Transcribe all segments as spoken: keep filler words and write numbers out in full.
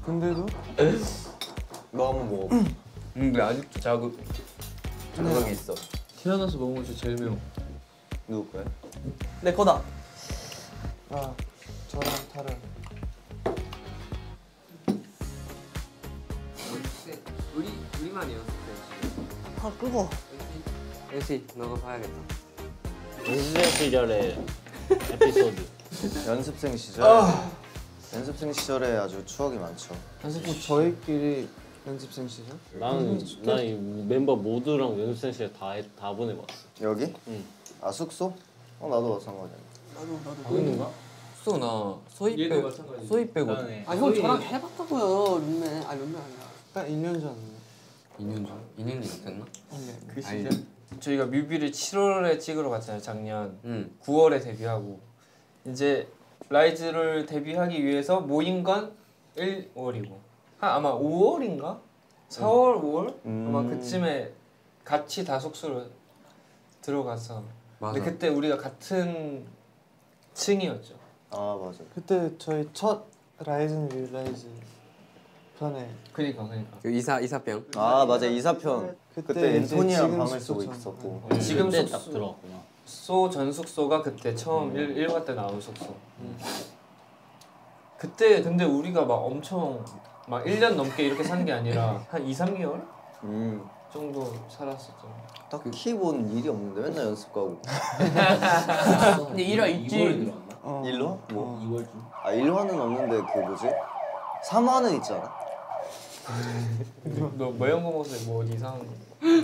근데도 너 한번 먹어. 음, 근데 아직도 자극 자극이 있어. 태어나서 먹은 것 중에 제일 매워. 누구 거야? 내 거다. 아 저랑 다른. 우리 우리만 연습해. 아 끄고. 역시 너가 봐야겠다. 연습생 시절의 에피소드. 연습생 시절. 연습생 시절에 아주 추억이 많죠. 연습생 저희끼리 연습생 시절? 나는 난이 멤버 모두랑 연습생 시절 다 다 보내봤어. 여기? 응. 아 숙소? 어 나도 마찬가지야. 나도 나도. 보이는가? 수나 소입 얘도 빼고 마찬가지. 소입 빼고 아 형 저랑 해봤다고요 룸메. 아 룸메 아니라. 딱 이 년 전. 이 년 전? 이 년이 됐나? 그 시절? 저희가 뮤비를 칠월에 찍으러 갔잖아요, 작년. 응. 구월에 데뷔하고 이제 라이즈를 데뷔하기 위해서 모인 건 일월이고 한 아마 오월인가? 사월, 오월? 음. 아마 그쯤에 같이 다 숙소를 들어가서 맞아. 근데 그때 우리가 같은 층이었죠. 아 맞아. 그때 저희 첫 라이즈는 릴라이즈 편에 그니까 그니까 그 이사 이사병. 아 맞아 이사편. 그때 그때 이제 앤토니랑 지금 방을 쓰고 숙소처럼. 있었고. 어, 지금 그때 딱 숙소 들어왔구나. 숙소 전 숙소가 그때 처음 일, 일과 때 나온 숙소. 그때 근데 우리가 막 엄청 막 일 년 넘게 이렇게 산 게 아니라 한 이, 삼 개월 음. 정도 살았었죠. 딱히 본 일이 없는데 맨날 연습 가고. 근데 일화 있지. 어. 일화? 뭐? 이월 중. 아 일화는 없는데 그 뭐지? 삼화는 있잖아. 너 모형 보고서 뭐 이상한 거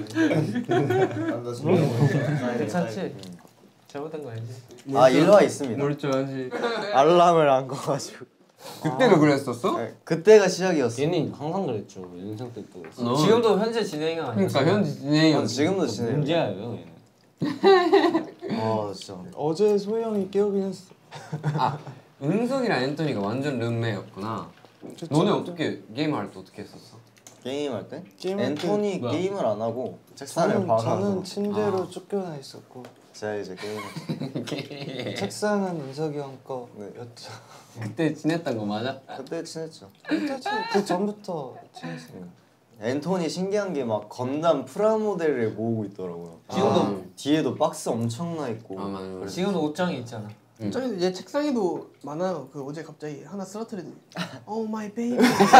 괜찮지? 잘못된 거 아니지? 아 일화 있습니다. 멀쩡하지. 알람을 안 꺼가지고. 그때도 그랬었어? 네, 그때가 시작이었어. 얘는 항상 그랬죠. 연습생 때도 그랬어. 너- 지금도 현재 진행형 아니야? 그러니까 현재 진행이 아, 지금도 지내. 문제예요, 얘는. 아 진짜. 어제 소희 형이 깨우긴 했어. 아 은석이랑 앤토니가 완전 룸메였구나. 그쵸? 너네 어떻게 게임할 때 어떻게 했었어? 게임할 때? 게임할 앤토니 뭐야? 게임을 안 하고 책상에 저는 박아서 저는 침대로 아. 쫓겨나 있었고 제가 이제 게임을 책상은 은석이 형 네. 거였죠. 그때 지냈던 거 맞아? 그때 친했죠. 그때 친- 그 전부터 친했어요. 앤토니 신기한 게 막 건담 프라모델을 모으고 있더라고요. 지금도 아. 뒤에도 박스 엄청 나 있고. 아 맞아 맞아. 지금도 옷장이 있잖아. 응. 저기 얘 책상에도 많아요. 그 어제 갑자기 하나 쓰러뜨리더니 오 마이 베이비.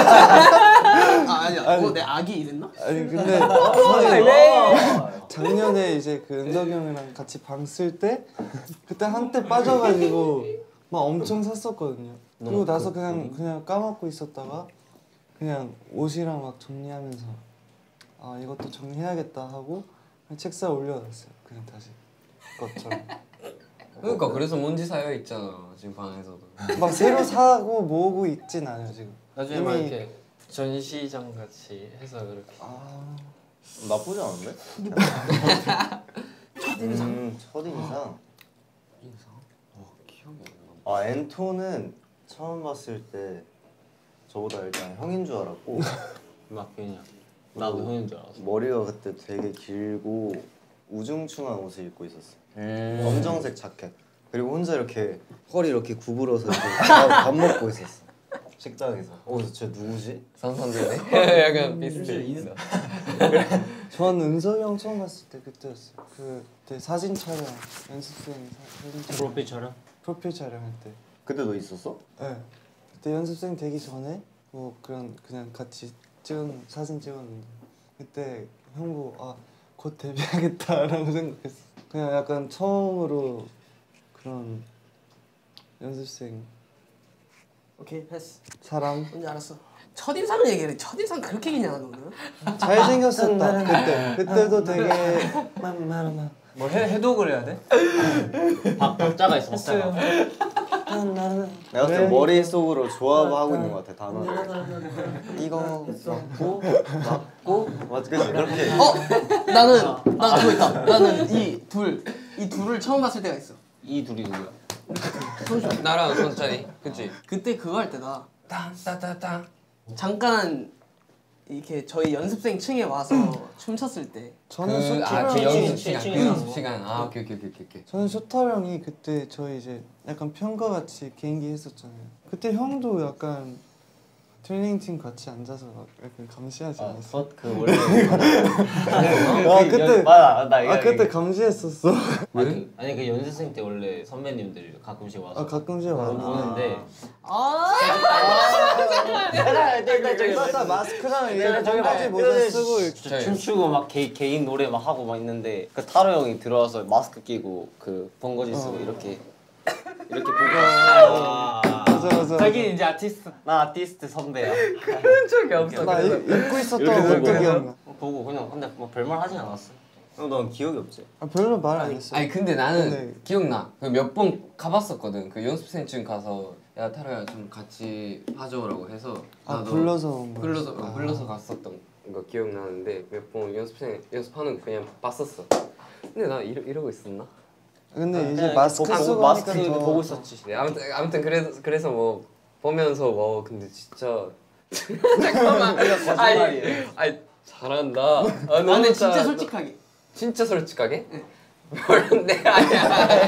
아 아니야. 어, 내 아기 이랬나? 아니 근데 작년에 이제 그 은석이 형이랑 같이 방 쓸 때 그때 한때 빠져가지고 막 엄청 샀었거든요. 그리고 나서 그냥 그냥 까먹고 있었다가 그냥 옷이랑 막 정리하면서 아 이것도 정리해야겠다 하고 그냥 책상에 올려놨어요. 그냥 다시 것처럼. 그러니까 그래서 먼지 쌓여 있잖아 지금 방에서도. 막 새로 사고 모으고 있진 않아요 지금. 나중에 막 이미- 이렇게 전시장 같이 해서 그렇게. 아 나쁘지 않은데? 첫인상. 음, 첫인상. 인상? 어 기억이 안 아 앤토는 처음 봤을 때 저보다 일단 형인 줄 알았고 맞겠냐. 나도 형인 줄 알았어. 머리가 그때 되게 길고 우중충한 옷을 입고 있었어. 나. 검정색 자켓. 그리고 혼자 이렇게 허리 이렇게 구부러서 이렇게 밥, 밥 먹고 있었어. 식당에서. 어, 쟤 누구지? 상상되네. 약간 비슷해. 전 은석이 형 처음 봤을 때 그때였어요. 그때 사진 촬영 연습생 사, 사진 촬영. 프로필 촬영? 프로필 촬영할 때. 그때 너 있었어? 네. 그때 연습생 되기 전에 뭐 그런 그냥 같이 찍은 사진 찍었는데 그때 형 보고 아 곧 데뷔하겠다라고 생각했어. 그냥 약간 처음으로 그런 연습생 오케이 패스. 사람 뭔지 알았어. 첫인상을 얘기해. 첫인상 그렇게 기냐 너는? 잘생겼었다 그때. 그때도 되게 만만한. 뭐 해, 해독을 해야 돼? 박, 박자가 있어, 박자가. 내가 네. 좀 머릿속으로 조합하고 있는 것 같아 단어를. 이거 맞고 맞고 맞 그치 그렇게. 어 나는 나 그거 있다. 나는 이 둘 이 둘을 처음 봤을 때가 있어. 이 둘이 누구야? 나랑 손찬이, 그치? 그때 그거 할 때다. 따따따따. 잠깐 이렇게 저희 연습생 층에 와서 춤췄을 때. 저는 그, 쇼터 아, 그 형이 연습 시간, 그 층에 연습 가서. 시간. 아, 오케이, 오케이, 오케이, 오케이. 저는 쇼터 형이 그때 저희 이제 약간 편과 같이 개인기 했었잖아요. 그때 형도 약간 트레이닝 팀 같이 앉아서 약간 감시하지 않았어? 그 원래 아 그때 맞아 나 이거 아 그때 감시했었어. 아니, 아니 그 연습생 때 원래 선배님들이 가끔씩 와서 아 가끔씩 와. 보는데 아 일단 저기 딱 마스크랑 이렇게 저기 바지 모자 쓰고 이렇게. 진짜 춤추고 막 개, 개인 노래 막 하고 막 있는데 그 타로 형이 들어와서 마스크 끼고 그 번거지 쓰고 어. 이렇게 이렇게 보고 맞아 맞아. 자기 이제 아티스트 나 아티스트 선배야 그런 적이 없어. 나 그래서 이- 입고 있었던 이렇게 것도 들고 기억나. 보고 그냥 근데 뭐 별말 하진 않았어. 넌 기억이 없지? 아 별로 말 안 했어. 아니 근데 나는 근데- 기억나. 그 몇 번 가봤었거든. 그 연습생쯤 가서 야 타로야 좀 같이 봐줘라고 해서 아 나도 불러서 온 거야. 불러서 아. 불러서 갔었던 거 기억나는데 몇 번 연습생 연습하는 거 그냥 봤었어. 근데 나 이러, 이러고 있었나? 근데 이제 그냥 마스크 보고- 쓰고 마스크 하니까 더 보고 있었지. 네, 아무튼 아무튼 그래서 그래서 뭐 보면서 뭐 근데 진짜 잠깐만 아니 아니 잘한다. 아, 아 너무 근데 진짜 잘한다. 솔직하게 진짜 솔직하게? 모르는데 아니야.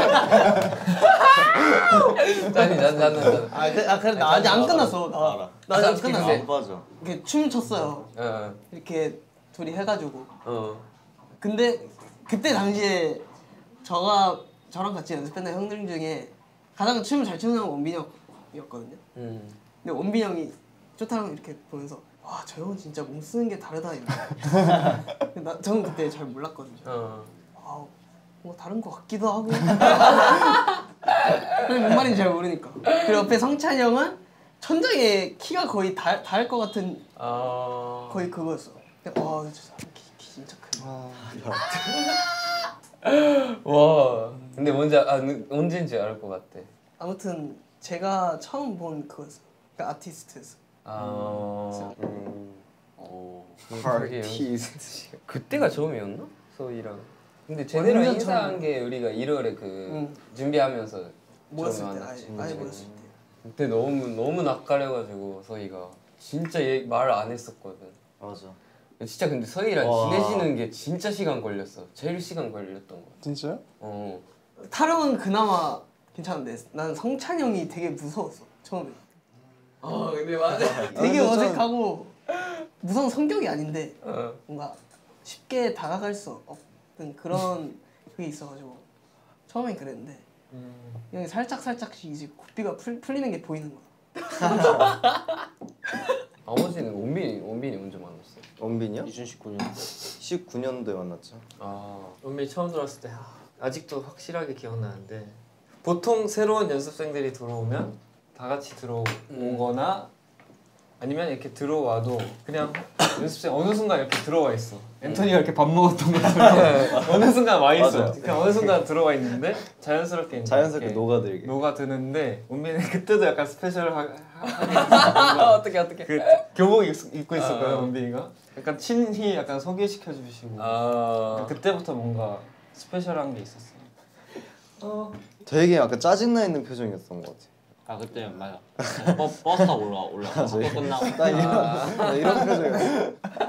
짠이 짠 짠 짠. 아, 그, 아 그래 나 아직 안 끝났어 나, 나 아직 안 끝났어 네. 맞아. 이렇게 춤 췄어요 어 이렇게 둘이 해가지고 어. 근데 그때 당시에 저가 저랑 같이 연습했던 형들 중에 가장 춤을 잘 추는 형은 원빈이 형이었거든요 음. 근데 원빈이 형이 쪼타랑 이렇게 보면서 와 저 형은 진짜 몸 쓰는 게 다르다 이러고 나 저는 그때 잘 몰랐거든요 어. 아, 뭐 다른 거 같기도 하고 뭔 말인지 잘 모르니까 그리고 옆에 성찬이 형은 천장에 키가 거의 다, 닿을 것 같은 아. 거의 그거였어 근데 와 진짜 키, 키 진짜 크네 아, 와. 근데 뭔지 아 언제인지 알 것 같아. 아무튼 제가 처음 본 그거였어 그러니까 아티스트였어 아. 음. 오. 아티스트. 그때가 처음이었나? 소희랑. 근데 제대로 완전 인사한 처음. 게 우리가 일월에 그 응. 준비하면서 모였을 처음 때 만났지. 아예, 아예 모였을 때 그때 너무 너무 낯가려가지고 서희가 진짜 말 안 했었거든. 맞아. 진짜 근데 서희랑 와. 친해지는 게 진짜 시간 걸렸어. 제일 시간 걸렸던 거. 진짜요? 어. 타령은 그나마 괜찮은데 나는 성찬이 형이 되게 무서웠어 처음에 어 근데 맞아. 되게 아, 근데 어색하고 무서운 성격이 아닌데 어. 뭔가 쉽게 다가갈 수 없는 그런 그게 있어가지고 처음엔 그랬는데 형이 살짝 살짝씩 이제 고삐가 풀, 풀리는 게 보이는 거야. 아버지는 원빈이 원빈이 언제 만났어? 원빈이요? 이천십구 년 십구 년도에 만났죠. 아. 원빈이 처음 들어왔을 때 아, 아직도 확실하게 기억나는데 보통 새로운 연습생들이 들어오면 다 같이 들어오거나 아니면 이렇게 들어와도 그냥 연습생 어느 순간 이렇게 들어와 있어. 앤토니가 이렇게 밥 먹었던 것처럼 어느 순간 와 있어. 맞아요. 그냥 어느 순간 들어와 있는데 자연스럽게 이제 자연스럽게 이렇게 녹아들게. 녹아드는데 원빈이 그때도 약간 스페셜하게 어떻게 어떻게? 그 교복 입- 입고 있었거든 아. 원빈이가. 약간 친히 약간 소개시켜 주시고 아. 그때부터 뭔가 스페셜한 게 있었어. 되게 약간 짜증나 있는 표정이었던 것 같아. 아 그때 맞아 버, 버스 타고 올라 올라 학교 끝나고 나 이런 나 이런 표정이었어.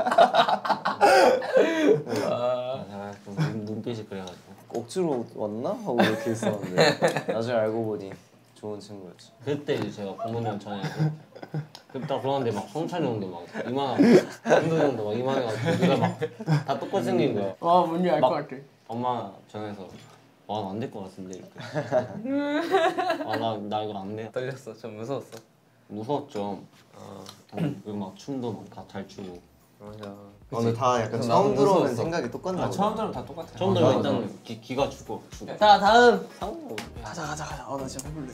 아, 제가 좀 눈, 눈빛이 그래가지고 억지로 왔나 하고 이렇게 있었는데 나중에 알고 보니 좋은 친구였지. 그때 이제 제가 부모님 전화해서 그때 딱 들어왔는데 막 성찬이 형도 막 이만하고 한두 형도 막 이만해가지고 누가 막 다 똑같이 생긴 거야. 와 뭔지 알 것 막- 같아. 엄마 전화해서 와 안 될 것 같은데 이렇게 아나 나 이거 안 돼. 떨렸어. 좀 무서웠어. 무서웠죠. 아. 그리고 막 춤도 막 다 잘 추고 맞아. 아, 근데 다 약간 그래서 처음 나도 들어오는 무서웠어. 생각이 똑같나 아 보다. 처음 들으면 다 똑같아. 처음 들면 일단 기, 기가 죽어 죽어. 자 다음 상호. 가자 가자 가자. 어나 진짜 배불러.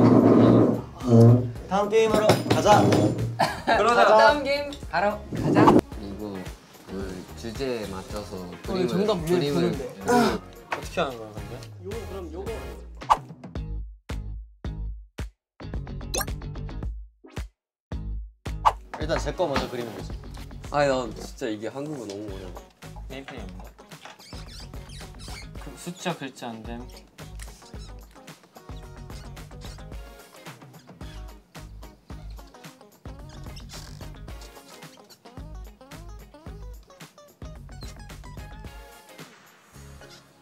다음 게임으로 가자. 그러자 다음 게임 가러 가자. 이거 그 주제에 맞춰서 그림을 정답 위에 그림을 두는데. 어떻게 하는 거야 근데? 요거 그럼 요거. 일단 제 거 먼저 그리면 되지. 아니 나 진짜 이게 한국어 너무 어려워. 네임플레이인가? 그 숫자 글자 안 됨.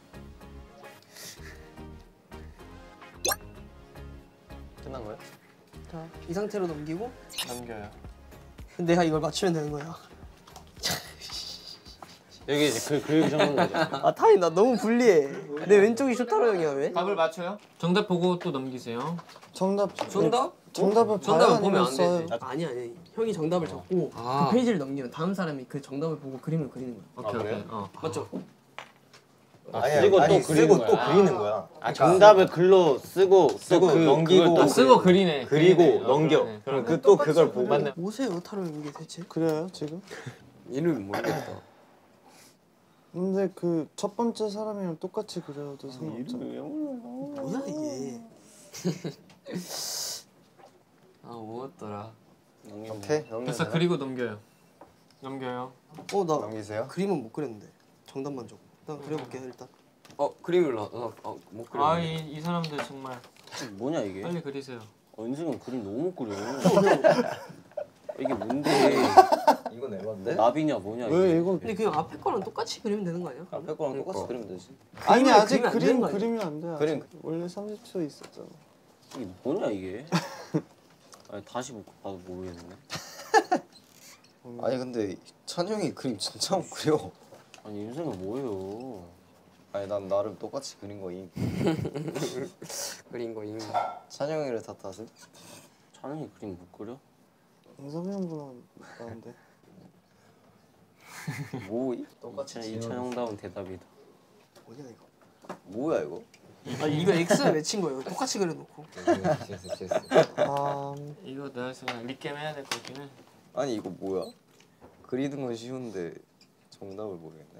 끝난 거야? 자, 이 상태로 넘기고 넘겨요. 내가 이걸 맞추면 되는 거야. 여기 이제 그 그림 적는 거죠. 아 타임 나 너무 불리해. 내 왼쪽이 쇼타로 형이야 왜? 답을 맞춰요? 정답 보고 또 넘기세요. 정답 정답? 정답을 정답을 봐야 보면 안 아니면 써요. 되지. 아니 아니 형이 정답을 적고 아. 그 페이지를 넘기면 다음 사람이 그 정답을 보고 그림을 그리는 거야. 오케이 그래요? 오케이. 어. 맞죠? 아니, 쓰고 아니, 또 그리는 쓰고 거야. 또 그리는 거야. 아 정답을 글로 쓰고 쓰고 그, 넘기고 그걸 또 쓰고 그리네. 그리고 그리네. 어, 넘겨. 그러네. 그럼 그 또 그걸 보고 맞네. 뭐세요 타로 형 이게 대체? 그래요 지금? 이름 모르겠다. 근데 그 첫 번째 사람이랑 똑같이 그려도 상관없잖아. 뭐야 이게? 아 뭐였더라? 오케이 넘기면 됐어 되나? 그리고 넘겨요. 넘겨요. 어 나 넘기세요. 그림은 못 그렸는데 정답만 적고 일단 그려볼게 일단. 어 그림을 나, 나 어, 못 그려. 아이 이 사람들 정말 뭐냐 이게? 빨리 그리세요. 은승은 그림 너무 못 그려. 이게 뭔데? 이건 에반데? 나비냐 뭐냐 왜 이게? 이거? 근데 그냥 앞에 거랑 똑같이 그리면 되는 거 아니야? 앞에 거랑 똑같이 그러니까. 그리면 되지. 아니 그림을 아직 그리면 안 되는 그림 거 아니야? 그리면 안 돼. 아직. 그림. 원래 삼십 초 있었잖아. 이게 뭐냐 이게? 아니 다시 못 봐도 모르겠네. 아니 근데 찬영이 그림 진짜 못 그려. 아니 윤승은 뭐예요? 아니 난 나름 똑같이 그린 거임. 그린 거 이미. 찬영이를 탓하세요? 찬영이 그림 못 그려? 인섭이 형보다 나은데. 뭐 진짜 이찬영다운 대답이다. 뭐냐 이거? 뭐야 이거? 아 이거 X를 맺힌 거예요. 똑같이 그려놓고. 지했어 지했어. 아 이거 내가 지금 리겜 해야 될 것 같긴 해. 아니 이거 뭐야? 그리는 건 쉬운데 정답을 모르겠네.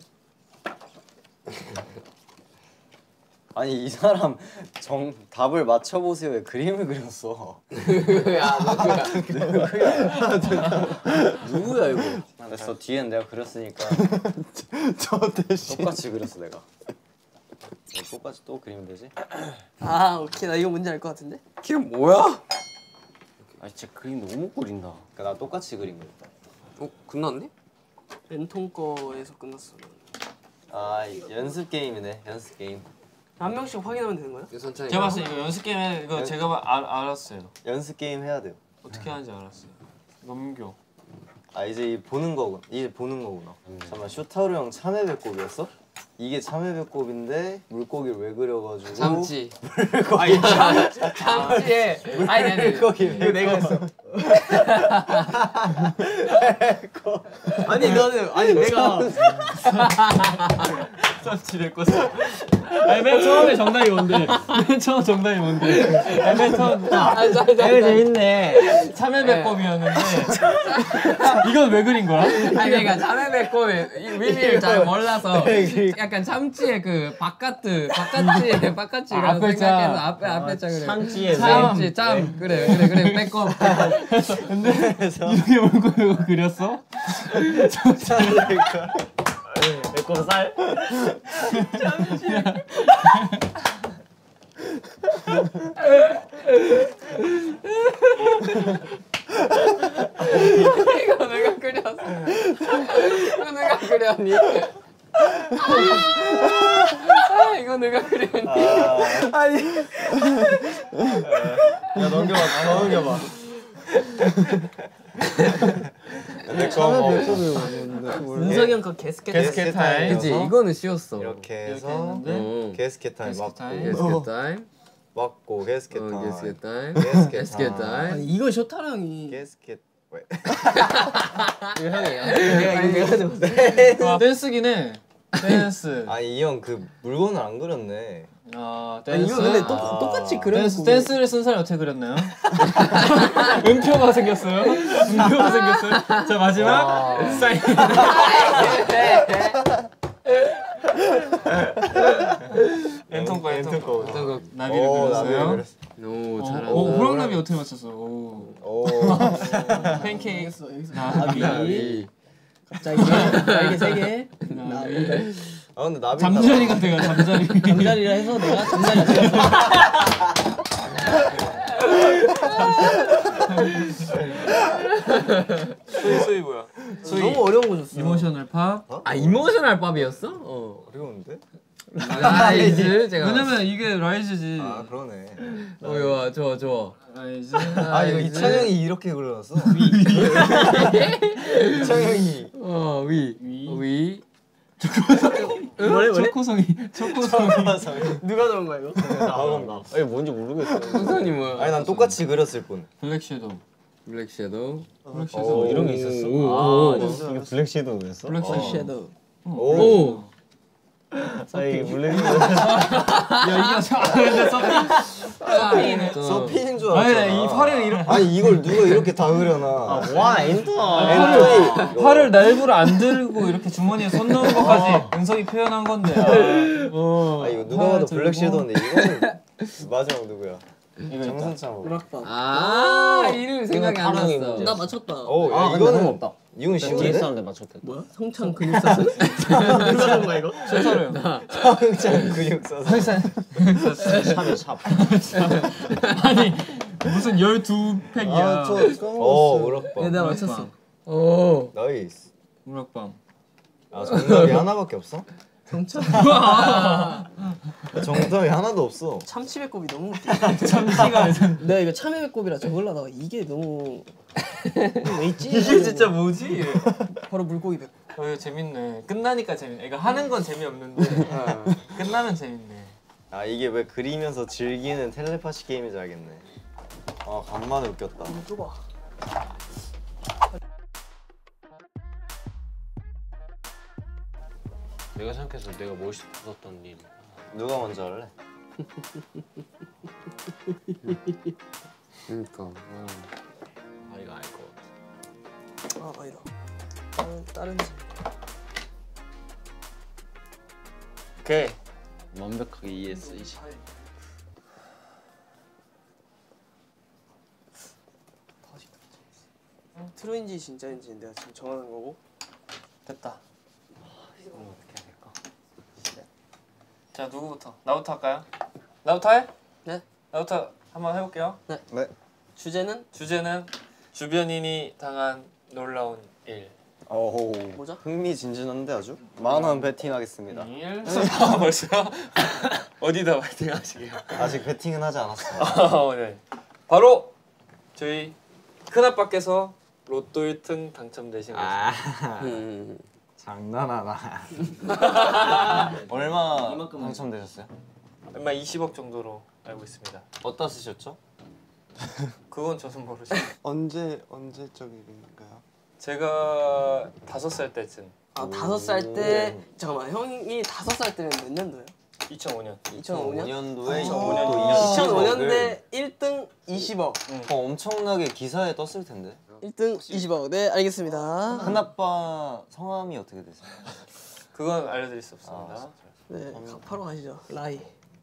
아니 이 사람 정 답을 맞춰보세요에 그림을 그렸어. 야 누구야? 누구야 이거? 됐어 뒤엔 내가 그렸으니까 저 대신 똑같이 그렸어 내가. 똑같이 또 그리면 되지? 아 오케이 나 이거 뭔지 알 것 같은데? 걔 뭐야? 아 진짜 그림 너무 못 그린다. 그러니까 나 똑같이 그린 거야. 어 끝났네? 랜통 거에서 끝났어. 아 연습 게임이네 연습 게임. 한 명씩 확인하면 되는 거야? 선창이. 제가 봤을 때 이거 연습 게임 해 이거 제가 봐- 알, 알았어요. 연습 게임 해야 돼요. 어떻게 하는지 알았어요. 넘겨. 아 이제 이 보는 거구나. 이제 보는 거구나. 잠깐만 쇼타로 형 참외 배꼽이었어? 이게 참외 배꼽인데 물고기를 왜 그려가지고 참치. 아니 참 참치에 아니 아니 물고기 이거 내가 했어. 아니 너는 아니 내가 참치 될 거였어. 아니 맨 처음에 정답이 뭔데? 맨 처음 정답이 뭔데? 아니, 맨 처음 아, 자, 자, 되게 자. 재밌네. 참외배꼽이었는데 이건 왜 그린 거야? 아니 내가 참외배꼽의 의미를 잘 몰라서 약간 참치의 그 바깥 바깥지 바깥지라고 아, 앞에 생각해서 참. 앞에 앞에 참 그래. 참치에 참치 참 그래 그래 그래 배꼽. 근데 이렇게 물고 그렸어? 배꼽 살? 이거 내가 그렸어. 이거 내가 그렸니? 아 이거 내가 그렸니? 아니 야 넘겨봐 다 넘겨봐. 참외 배꼽이 뭐였는데? 문석이 형 그 게스켓. 게스켓 타임. 그치 이거는 쉬웠어. 이렇게 이렇게 해서 했는데 어. 게스켓 타임 게스켓 맞고 타임. 게스켓 타임. 맞고 게스켓 어, 타임 게스켓 타임. 게스켓 게스켓 타임. 아니 이거 쇼타로 형이 게스켓 왜? 이거 형이야. 내가 이거 내가 적었어. 아, 댄스긴 해. 댄스. 아니 이 형 그 물건을 안 그렸네. 아 아니 댄스. 이거 근데 아. 똑, 똑같이 댄스 그려놓고 댄스를 쓴 사람이 어떻게 그렸나요? 음표가 생겼어요. 음표가 생겼어요. 자 마지막 사인. 엔통 거 엔통 거. 저거 나비를 오, 그렸어요. 나비를 그렸어. 오 어, 잘한다. 오 호랑나비 어떻게 맞췄어? 오. 오. 팬케이크. 여기서 여기서 나비. 나비. 갑자기 날개 세 개. 나비. 아 근데 나비 잠자리가 돼가 잠자리. 잠자리라 해서 내가 잠자리 찍었어. 소희 소희 뭐야? 너무 어려운 거 줬어. 이모셔널 팝. 아 이모셔널 밥이었어? 어. 어려운데? 라이즈 제가 왜냐면 이게 라이즈지. 아 그러네. 어 좋아 좋아 좋아 라이즈. 아 이거 이찬영이 이렇게 그려놨어. 이찬영이. 어위위 뭐래 뭐래? 초코송이. 초코송이. 누가 넣은 거야 이거? 나건가? 아니 뭔지 모르겠어. 선생님은 아니 난 똑같이 그렸을 뿐. 블랙 섀도우. 블랙 섀도우 블랙 섀도우. 이런 게 있었어? 오, 아 이게 블랙 섀도우였어? 블랙 섀도우. 섀도우. 오. 아니 블랙 야 이거 저 근데 서핑이네. 서피인 줄 아니 알았잖아. 이 팔을 이렇게 아니 이걸 누가 이렇게 다 그려놔. 와 엔터. 엔터이. 팔을 날부를 안 들고 이렇게 주머니에 손 넣은 것까지 은석이 표현한 건데. 아, 어. 아 이거 누가 봐도 블랙 섀도우인데 이거는 마지막 누구야? 정선창. 우락방. 아 이름 생각이 안 파랑이 났어 문제야. 나 맞췄다. 어 아 근데 이거는 없다. 이건 뒤에 쉬운데? 있었는데 맞췄대. 뭐야? 성창 근육사슬? 누가 넣은 거야 이거? 최서름. 정창 근육 써서. 샵이 샵. 아니 무슨 열두 팩이야. 아저 어 까먹었어. 우럭밤. 네, 내가 맞췄어. 오 나이스. 우럭밤. 아 정답이 하나밖에 없어? 성창. 정답이 하나도 없어. 참치배꼽이 너무 웃겨. 참치가 내가 이거 참외배꼽이라 적으려다가 이게 너무 왜 있지? 이게 진짜 뭐지? 바로 물고기 배꼽. 어 이거 재밌네. 끝나니까 재밌네. 이거 하는 건 재미없는데 끝나면 재밌네. 아 이게 왜 그리면서 즐기는 텔레파시 게임인지 알겠네. 아 간만에 웃겼다. 좁아. 내가 생각해서 내가 멋있었던 일. 누가 먼저 할래? 그러니까 아 이거 알 것 같아. 아 아니다. 다른 다른 집. 오케이. 완벽하게 이해했어 이제. 트루인지 진짜인지 내가 지금 정하는 거고. 됐다. 이거 어떻게 해야 될까? 자 누구부터? 나부터 할까요? 나부터 해? 네. 나부터 한번 해볼게요. 네. 주제는 주제는 주변인이 당한 놀라운 일. 오. 뭐죠? 흥미진진한데 아주. 만 원 베팅하겠습니다. 일. 아, 벌써 어디다 파이팅하시게요? 아직 베팅은 하지 않았어요. 어, 네. 바로 저희 큰아빠께서 로또 일 등 당첨되신 거죠. 음. 장난하나. 얼마 당첨되셨어요? 얼마 이십억 정도로 알고 있습니다. 어디다 쓰셨죠? 그건 저도 모르죠. 언제 언제적 일인가요? 제가 다섯 살 때쯤. 아 다섯 살 때 잠깐만 형이 다섯 살 때면 몇 년도예요? 이천오 년. 이천오 년? 년도에 이천오 년. 이천오 년대 일 등 이십억. 어, 엄청나게 기사에 떴을 텐데. 일 등 이십억. 네 알겠습니다. 큰아빠 성함이 어떻게 되세요? 그건 알려드릴 수 없습니다. 아, 네 바로 가시죠. 라이.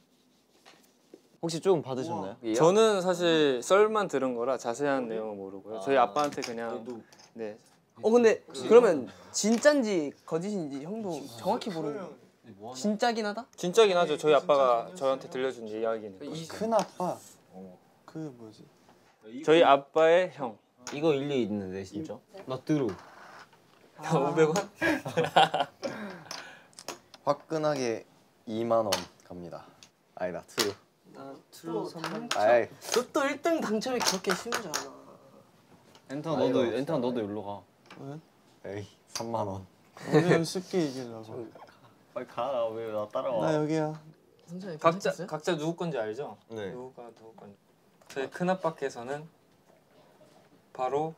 혹시 조금 받으셨나요? 저는 사실 썰만 들은 거라 자세한 내용은 모르고요. 저희 아빠한테 그냥 네. 어 근데 그러면 진짠지 거짓인지 형도 정확히 모르는. 진짜긴 하다? 진짜긴 하죠. 저희 아빠가 저한테 들려준 이야기는. 큰 아빠. 그 뭐지? 저희 아빠의 형. 이거 일리 있는데 진짜? 나 들어. 오백 원? 화끈하게 이만 원 갑니다. 아니다 트루. 나 트루 삼. 아이 로또 일 등 당첨이 그렇게 쉬운지 않아. 엔터 너도 엔터 너도 일로 가. 에이 삼만 원. 오늘 쉽게 얘기하려고. 빨리 가. 왜 나 따라와? 나 여기야. 선생님 각자 괜찮겠어요? 각자 누구 건지 알죠? 네. 누구가 누구 건지. 저희 큰 아빠께서는 바로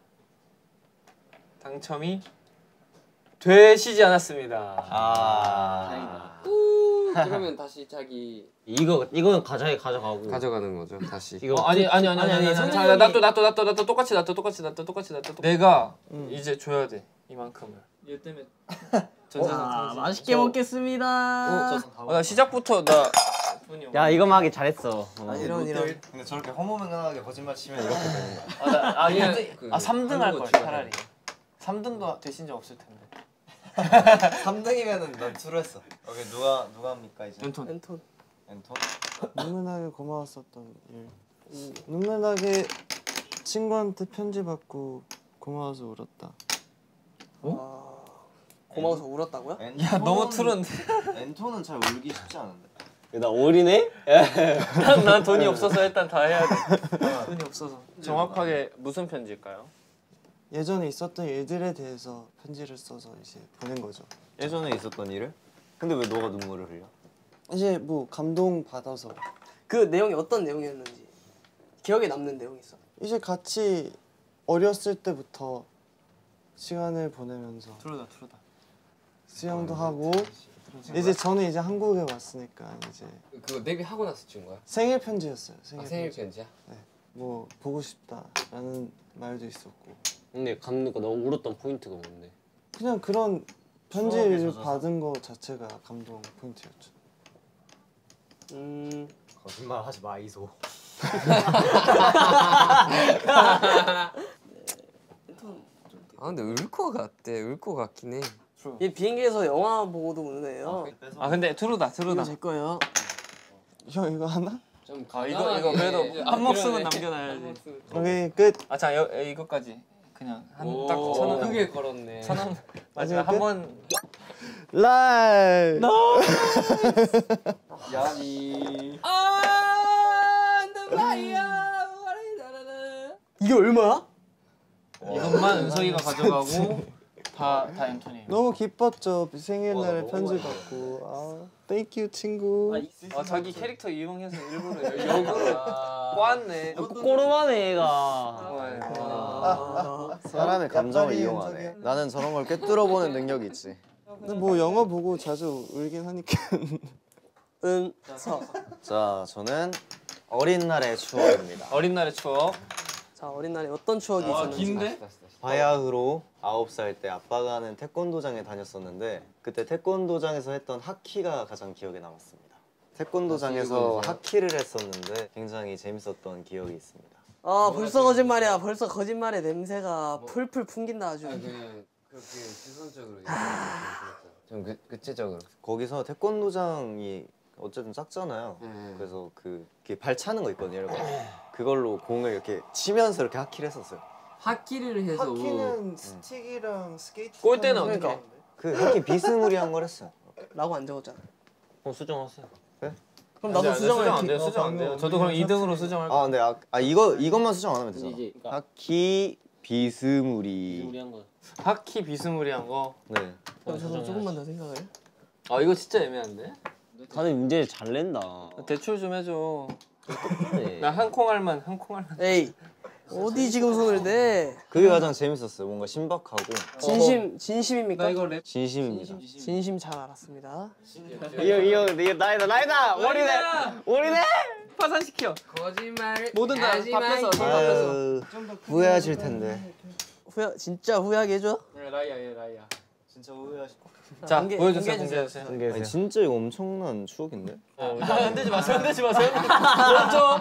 당첨이 되시지 않았습니다. 아. 그러면 다시 자기 이거 이거는 가자에 가져가고. 가져가는 거죠 다시. 이거 어, 아니 아니 아니 아니 아니, 아니, 성진이 아니, 형이- 놔둬 놔둬 놔둬 놔둬 똑같이 놔둬 똑같이 놔둬 똑같이 놔둬 내가 이제 줘야 돼 이만큼을. 얘 때문에 전재산 아 터지. 맛있게 먹겠습니다. 어, 나 시작부터 나 돈이 야 이거만 하기 잘했어. 아, 이런 이런. 근데 저렇게 허무맹랑하게 거짓말 치면 이렇게 되는 거야. 아, 나, 아, 얘, 그 아 삼 등 할 걸 한국어 차라리. 삼 등도 되신 적 없을 텐데. 삼 등이면은 난 트루 했어. 오케이 누가 누가 합니까 이제? 랜턴. 랜턴. 엔톤. 눈물나게 고마웠었던 일. 눈물나게 친구한테 편지 받고 고마워서 울었다. 아, 고마워서 울었다고요? 야 너무 투른데. 엔토는 잘 울기 쉽지 않은데. 나 올이네? 난, 난 돈이 없어서 일단 다 해야 돼. 돈이 없어서. 정확하게 무슨 편지일까요? 예전에 있었던 일들에 대해서 편지를 써서 이제 보낸 거죠. 예전에 있었던 일을? 근데 왜 너가 눈물을 흘려? 이제 뭐 감동 받아서 그 내용이 어떤 내용이었는지 기억에 남는 내용이 있어. 이제 같이 어렸을 때부터 시간을 보내면서 트루다 트루다. 수영도 하고 이제 저는 이제 한국에 왔으니까 이제 그거 데뷔하고 나서 찍은 거야? 생일 편지였어요. 생일, 아, 생일 편지. 편지야? 네. 뭐 보고 싶다라는 말도 있었고. 근데 감독가 너 울었던 포인트가 뭔데? 그냥 그런 편지를 받은 거 자체가 감동 포인트였죠. 음. 거짓말 하지 마 이소. 아 근데 울 거 같대. 울 거 같긴 해. 얘 비행기에서 영화 보고도 우는 애예요. 아 근데 트루다 트루다. 이거 제 거예요. 형 이거 하나? 좀 아 이거 이거 그래도 한 목숨은 남겨놔야지. 오케이 끝. 아자 이거까지 그냥 한 딱 오, 천 원. 크게 걸었네. 천 원. 마지막 한 번. 라이. 야니. 이게 얼마야? 이것만 은석이가 가져가고 다 다 앤토니. 너무 기뻤죠. 생일날에 편지 받고. 아, 땡큐 친구. 아 자기 캐릭터 이용해서 일부러 역으로 꼬았네. 꼬르마네 얘가. 아, 사람의 감정을 약간이 이용하네. 연상이야. 나는 저런 걸 꿰뚫어보는 능력이 있지. 근데 뭐 영화 보고 자주 울긴 하니까. 은서. 자, 저는 어린 날의 추억입니다. 어린 날의 추억. 자 어린 날에 어떤 추억이 있었는지. 긴데? 바야흐로 아홉 살 때 아빠가 하는 태권도장에 다녔었는데 그때 태권도장에서 했던 하키가 가장 기억에 남았습니다. 태권도장에서 하키를 했었는데 굉장히 재밌었던 기억이 있습니다. 아 벌써 거짓말이야. 벌써 거짓말의 냄새가 풀풀 풍긴다 아주. 아 그냥 그렇게 시선적으로 좀 그, 구체적으로. 거기서 태권도장이 어쨌든 작잖아요. 음. 그래서 그 이렇게 발 차는 거 있거든요. 이렇게. 그걸로 공을 이렇게 치면서 이렇게 하키를 했었어요. 하키를 해서 하키는 스틱이랑 스케이트. 골대는 타는 어떻게? 거. 그 하키 비스무리한 걸 했어요. 라고 안 적었잖아. 그럼 수정하세요. 그럼 나도 수정을 수정 안 기- 돼요. 수정 안 돼요. 저도 그럼 이 등으로 수정할 아 근데 아, 아 이거 이것만 수정 안 하면 되잖아. 이제 그러니까 하키 비스무리. 우리 한 거. 하키 비스무리한 거. 네. 그럼 저도 조금만 더 생각을. 아 이거 진짜 애매한데? 다들 문제 잘 낸다. 대출 좀 해줘. 네. 나 한 콩알만 한 콩알만. 에이 어디 지금 손을 대? 그게 가장 재밌었어요. 뭔가 신박하고 진심 진심입니까? 랩. 진심입니다. 진심 잘 알았습니다. 이거 이거 이거 나이다 나이다. 머리네. 머리네. 파산시켜. 거짓말. 뭐든 다 밥해서 다 밥해서. 아유, 후회하실 텐데. 후회 진짜 후회하게 해줘. 네, 라이야 얘 라이야. 진짜 후회하실 거. 자 공개- 보여주세요. 공개해주세요. 공개해주세요. 아니, 진짜 이거 엄청난 추억인데? 어, 흔들지 마세요. 흔들지 마세요. 그렇죠.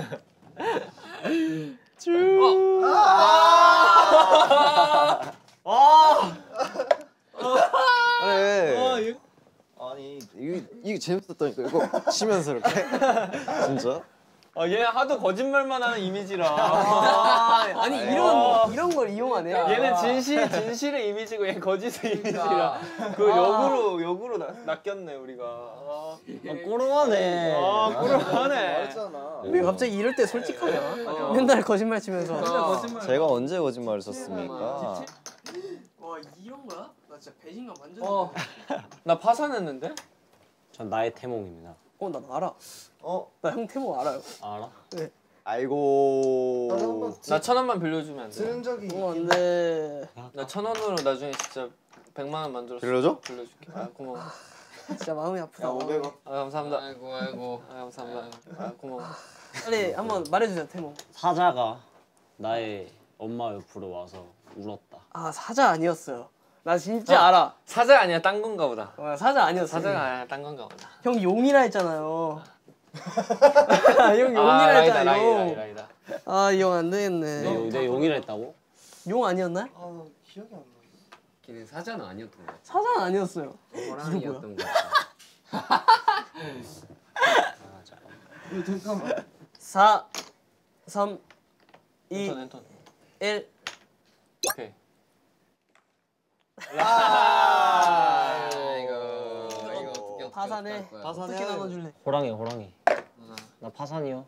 그래. 아니 이게 이게 재밌었다니까 이거 치면서 이렇게 진짜. 아, 얘 하도 거짓말만 하는 이미지라. 아, 아니 이런 이런 걸 이용하네. 얘는 진실 진실의 이미지고 얘 거짓의 이미지라. 그 역으로 역으로 나, 낚였네 우리가. 아, 꼬르마네. 아 그러네. 왜 갑자기 이럴 때 솔직하냐? 맨날 거짓말 치면서. 제가 언제 거짓말을 썼습니까? 와 이런 거야? 나 진짜 배신감 완전. 어, 나 파산했는데? 전 나의 태몽입니다. 어나 알아. 어, 나 형 태모 알아요. 알아? 아이고. 나도 한번 나 천 원만 빌려주면 안 돼? 들은 적이. 어 안돼. 나 천 원으로 나중에 진짜 백만 원 만들어서 빌려줘? 빌려줄게. 아 고마워. 진짜 마음이 아프다. 오백 원. 아 감사합니다. 아이고 아이고. 아 감사합니다. 아 고마워. 빨리 한번 말해주세요 태모. 사자가 나의 엄마 옆으로 와서 울었다. 아 사자 아니었어요. 나 진짜 알아. 사자 아니야 딴 건가 보다. 어, 사자 아니었어. 사자가 아니야 딴 건가 보다. 형 용이라 했잖아요. 형 용이라 라이다 했잖아. 라이다 용. 라이다. 아 이 형 안 내, 되겠네. 용- 내 용이라 했다고? 용 아니었나? 아, 기억이 안 나. 걔는 사자는 아니었던 것 같아. 사자는 아니었어요. 호랑이였던 것 같아. 이거 잠깐만. 사, 삼, 이, 앤톤 앤톤. 일. 오케이. 파산해. 어떻게 나눠줄래? 호랑이 호랑이. 나 파산이요.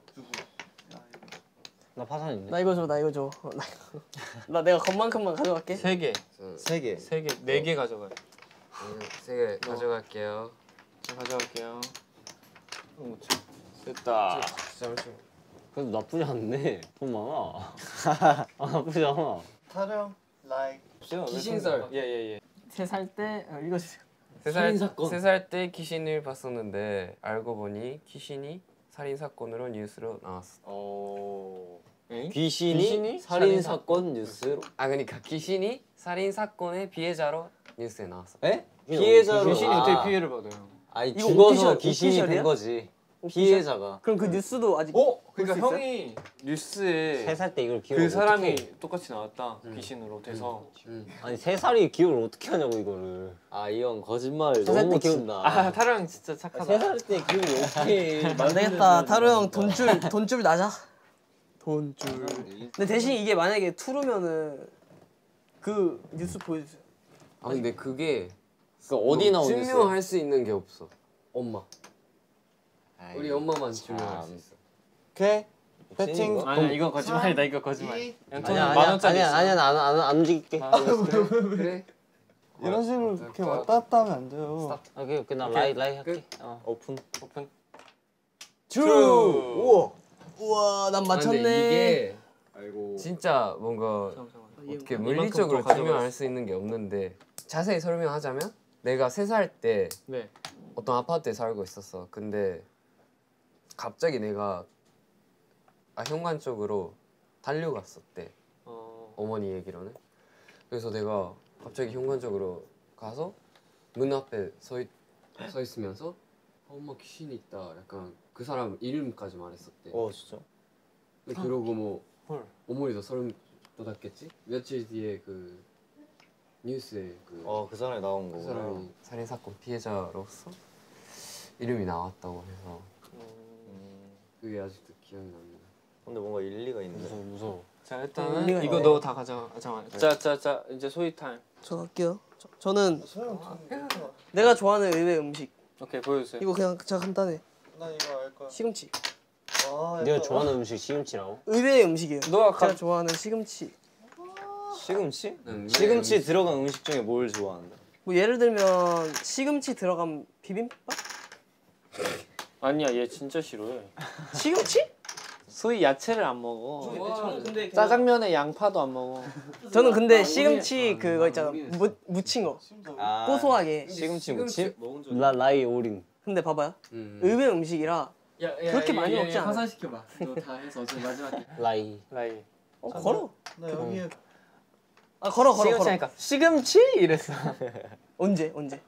나 파산인데. 나 이거 줘, 나 이거 줘. 어, 나, 이거. 나 내가 겉만큼만 가져갈게. 세 개, 세 개. 세 개, 네 개 가져가요. 세개 가져갈게요. 저 가져갈게요. 오, 됐다. 잠시만. 그래도 나쁘지 않네. 돈 많아. 아 나쁘지 않아. 타령 라이. 귀신설. 예예 예. 세 살 때 어, 읽어주세요. 세살 때 귀신을 봤었는데 알고 보니 귀신이 살인 사건으로 뉴스로 나왔어. 어. 귀신이, 귀신이 살인 사건 뉴스로. 아 그러니까 귀신이 살인 사건의 피해자로 뉴스에 나왔어. 에? 피해자로. 귀신이 아. 어떻게 피해를 받아요? 아니 이거 죽어서 오피셜, 귀신이 오피셜이야? 된 거지. 오피셜? 피해자가. 그럼 그 뉴스도 아직 어? 볼 그러니까 수 있어요? 형이 뉴스에 세 살 때 이걸 기억. 그 사람이 똑같이 나왔다. 귀신으로 돼서. 아니 세 살이 기억을 어떻게 하냐고 이거를. 아 이 형 거짓말 살 너무 때 기억- 친다. 아 타로 형 진짜 착하다. 세 살 때 기억을 어떻게? 안 되겠다. 타로 형 돈줄 돈줄 나자. 돈줄. 근데 대신 이게 만약에 투루면은 그 뉴스 보여주세요. 아 근데 그게 그 어디 나온 뉴스야? 증명할 수 있는 게 없어. 엄마. 아이, 우리 엄마만 참. 증명할 수 있어. 오케이. 배팅. 아니야 이거 거짓말이다. 이거 거짓말. 아니야 만 아니야 원짜리 아니야 있어. 아니야 나안 움직일게. 아 그래? 이런 식으로 그렇게 왔다 갔다 하면 안 돼요. 오케이 오케이 나 라이 라이 할게. 어. 오픈. 오픈. 트루. 우와. 우와, 난 아, 근데 맞췄네. 이게 아이고. 진짜 뭔가 어떻게 물리적으로 더 증명할 수 있는 게 없는데 자세히 설명하자면 내가 세 살 때 네. 어떤 아파트에 살고 있었어. 근데 갑자기 내가 아, 현관 쪽으로 달려갔었대. 어. 어머니 얘기로는. 그래서 내가 갑자기 현관 쪽으로 가서 문 앞에 서, 있, 서 있으면서 어, 엄마 귀신이 있다. 약간 그 사람 이름까지 말했었대. 어 진짜? 근데 그러고 뭐 헐. 어머니도 소름 돋았겠지? 며칠 뒤에 그 뉴스에 그, 어그 사람이 나온 그 거구나. 사람이 살인 사건 피해자로서 이름이 나왔다고 해서 음, 그게 아직도 기억이 납니다. 근데 뭔가 일리가 있네. 무서워 무서워. 자 음, 일단은 이거 이거 네. 너 다 가져가. 잠깐만. 자자자 이제 소희 타임. 저 할게요. 저, 저는 소영 좀. 내가 좋아하는 의외 음식. 오케이 보여주세요. 이거 그냥 진짜 간단해. 난 이거 알 거야. 시금치. 아, 네가 약간- 좋아하는 음식 시금치라고? 의외의 음식이에요. 너가 제가 가. 좋아하는 시금치. 시금치? 응, 시금치 들어간 음식 중에 뭘 좋아한다? 뭐 예를 들면 시금치 들어간 비빔밥? 아니야 얘 진짜 싫어해. 시금치? 소희 야채를 안 먹어. 저는 근데 짜장면에 양파도 안 먹어. 저는 근데 시금치 그거 있잖아. 무, 무친 거. 아, 고소하게. 시금치 무침? 먹은 적 라 라이 오린. 근데 봐봐요. 음. 의외 음식이라 그렇게 많이 먹지 않아. 화산시켜봐. 너 다 해서 어제 마지막 라이. 라이. 어, 걸어. 나 여기에 아 걸어 걸어 걸어. 시금치니까 시금치 이랬어. 언제 언제?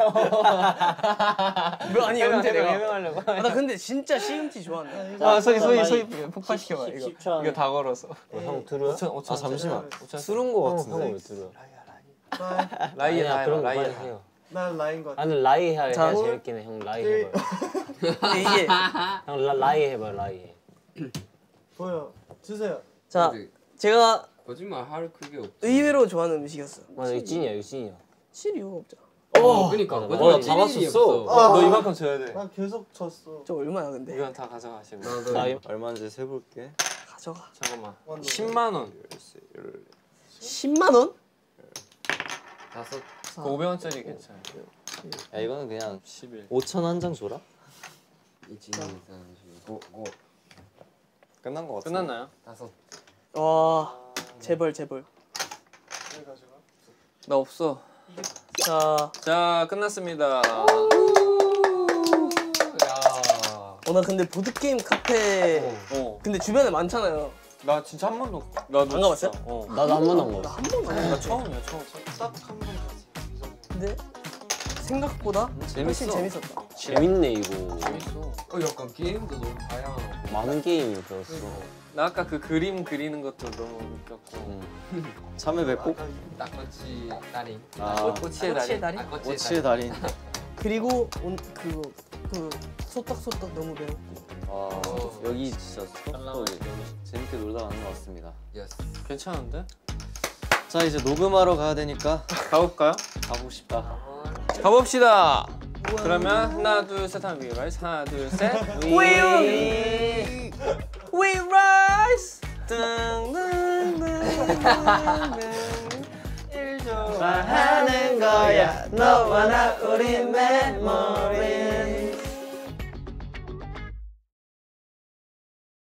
뭐 아니 언제 내가 해명하려고. 아, 나 근데 진짜 시금치 좋아한다. 아 소희 소희 소희 폭발시켜봐 이거. 십 초 안에. 이거 다 걸어서. 형 들어요? 오천 오천. 아 잠시만. 오천. 술은 거 형 같은데. 형왜 들어요? 나, 라이 아니야 라이 그런 거 라이. 빨리 해요. 난 라인 것 같아. 아니 라이 해야 자, 해야 재밌긴 해. 형 라이 해봐요. 근데 이게 형 라, 라이 해봐 라이. 보여. 주세요. 자 근데 제가 거짓말 할 그게 없지. 의외로 좋아하는 음식이었어. 맞아 이거 찐이야 이거 찐이야. 실 이유가 없잖아. 어, 그러니까 맞아, 거짓말 맞아. 다 찔 일이 맞췄어. 없어. 너 이만큼 줘야 돼. 나 계속 쳤어. 저 얼마야 근데? 이건 다 가져가시면. 나도 라이. 얼마인지 세볼게. 가져가. 잠깐만. 완전. 십만 원. 십만 원? 다섯 그 오백 원짜리 괜찮아. 야 이거는 그냥 십일. 오천 한 장 줘라. 이진 이상 오 끝난 거 같아. 끝났나요? 다섯 와 재벌 재벌. 나 없어. 자, 자 끝났습니다. 어 나 근데 보드 게임 카페 어. 근데 주변에 많잖아요. 나 진짜 한 번도. 나도 안 가봤어요? 진짜, 어. 나도 한 번도 안 가봤어. 한 번도 안 나 해봤지. 처음이야 처음. 딱한 번 가지. 근데 생각보다 재밌어. 훨씬 재밌었다. 재밌네 이거. 재밌어. 어 약간 게임도 너무 다양하고 많은 게임이 들었어. 나 아까 그 그림 그리는 것도 너무 웃겼고. 응. 참외 배꼽? 딱꼬치 딸이 아, 꼬치의 꼬치의 다리. 다리? 꼬치의 달인. 그리고 온 그거 그 소떡소떡 너무 매웠고. 와 여기 진짜 수업도 재밌게 놀다 가는 것 같습니다. 예스 괜찮은데? 자 이제 녹음하러 가야 되니까 가볼까요? 가고 싶다. 가봅시다. 그러면 하나 둘 셋 하면 We Rise. 하나 둘 셋. We We Rise. 일 좋아하는 거야. 너와 나 우리 메모리.